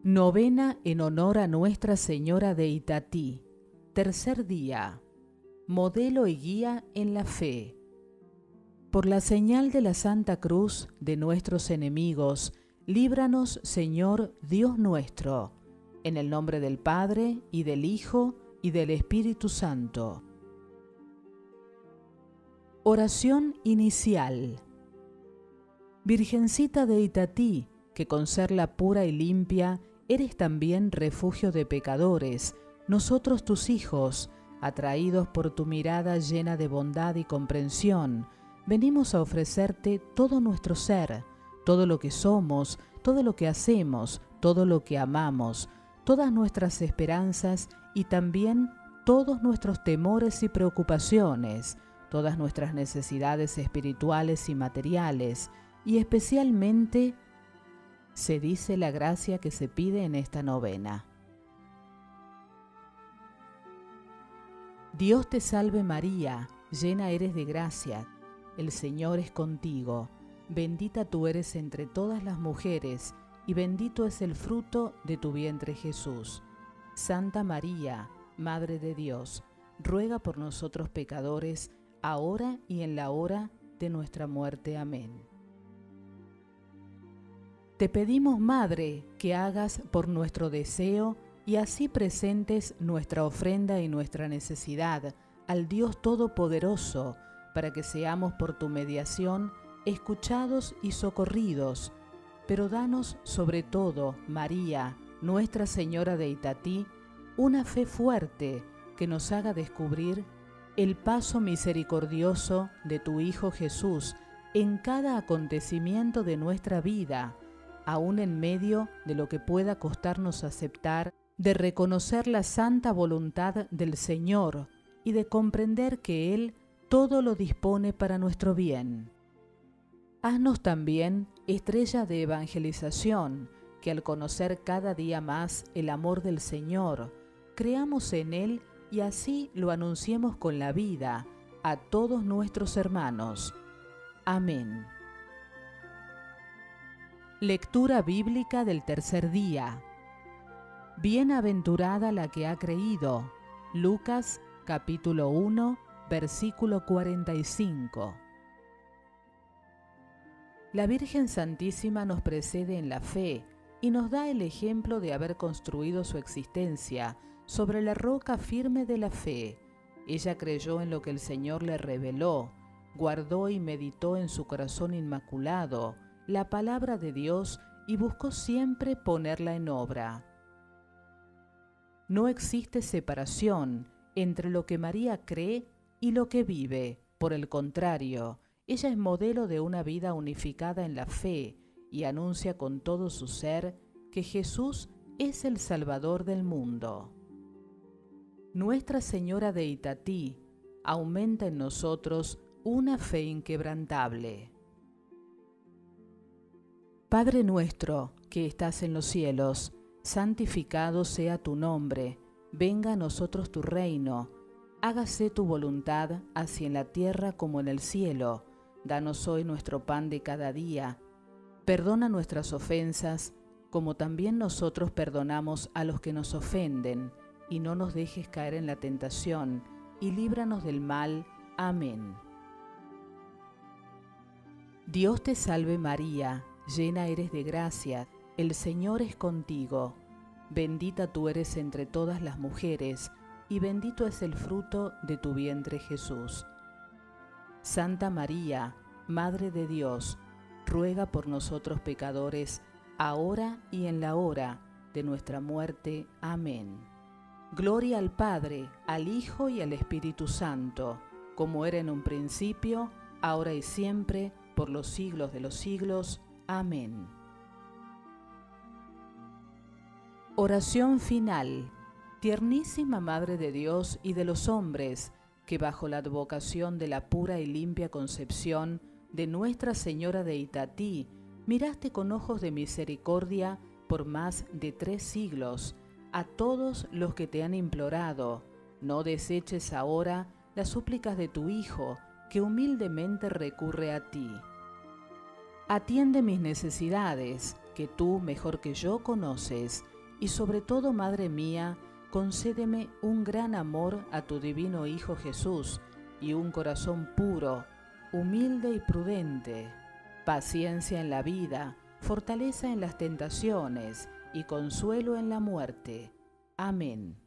Novena en honor a Nuestra Señora de Itatí. Tercer día. Modelo y guía en la fe. Por la señal de la Santa Cruz de nuestros enemigos, líbranos, Señor Dios nuestro, en el nombre del Padre, y del Hijo, y del Espíritu Santo. Oración inicial. Virgencita de Itatí, que con serla pura y limpia, eres también refugio de pecadores, nosotros tus hijos, atraídos por tu mirada llena de bondad y comprensión, venimos a ofrecerte todo nuestro ser, todo lo que somos, todo lo que hacemos, todo lo que amamos, todas nuestras esperanzas y también todos nuestros temores y preocupaciones, todas nuestras necesidades espirituales y materiales, y especialmente se dice la gracia que se pide en esta novena. Dios te salve María, llena eres de gracia, el Señor es contigo, bendita tú eres entre todas las mujeres, y bendito es el fruto de tu vientre Jesús. Santa María, Madre de Dios, ruega por nosotros pecadores, ahora y en la hora de nuestra muerte. Amén. Te pedimos, Madre, que hagas por nuestro deseo y así presentes nuestra ofrenda y nuestra necesidad al Dios Todopoderoso, para que seamos por tu mediación escuchados y socorridos. Pero danos sobre todo, María, Nuestra Señora de Itatí, una fe fuerte que nos haga descubrir el paso misericordioso de tu Hijo Jesús en cada acontecimiento de nuestra vida, aún en medio de lo que pueda costarnos aceptar, de reconocer la santa voluntad del Señor y de comprender que Él todo lo dispone para nuestro bien. Haznos también estrella de evangelización, que al conocer cada día más el amor del Señor, creamos en Él y así lo anunciemos con la vida a todos nuestros hermanos. Amén. Lectura bíblica del tercer día. Bienaventurada la que ha creído. Lucas capítulo 1, versículo 45. La Virgen Santísima nos precede en la fe y nos da el ejemplo de haber construido su existencia sobre la roca firme de la fe. Ella creyó en lo que el Señor le reveló, guardó y meditó en su corazón inmaculado la palabra de Dios y buscó siempre ponerla en obra. No existe separación entre lo que María cree y lo que vive. Por el contrario, ella es modelo de una vida unificada en la fe y anuncia con todo su ser que Jesús es el Salvador del mundo. Nuestra Señora de Itatí aumenta en nosotros una fe inquebrantable. Padre nuestro, que estás en los cielos, santificado sea tu nombre, venga a nosotros tu reino, hágase tu voluntad, así en la tierra como en el cielo. Danos hoy nuestro pan de cada día. Perdona nuestras ofensas, como también nosotros perdonamos a los que nos ofenden, y no nos dejes caer en la tentación, y líbranos del mal. Amén. Dios te salve María, llena eres de gracia, el Señor es contigo. Bendita tú eres entre todas las mujeres, y bendito es el fruto de tu vientre Jesús. Santa María, Madre de Dios, ruega por nosotros pecadores, ahora y en la hora de nuestra muerte. Amén. Gloria al Padre, al Hijo y al Espíritu Santo, como era en un principio, ahora y siempre, por los siglos de los siglos. Amén. Oración final. Tiernísima Madre de Dios y de los hombres, que bajo la advocación de la pura y limpia concepción de Nuestra Señora de Itatí, miraste con ojos de misericordia por más de 3 siglos a todos los que te han implorado, no deseches ahora las súplicas de tu Hijo, que humildemente recurre a ti. Atiende mis necesidades, que tú mejor que yo conoces, Y sobre todo, Madre mía, concédeme un gran amor a tu divino Hijo Jesús y un corazón puro, humilde y prudente, paciencia en la vida, fortaleza en las tentaciones y consuelo en la muerte. Amén.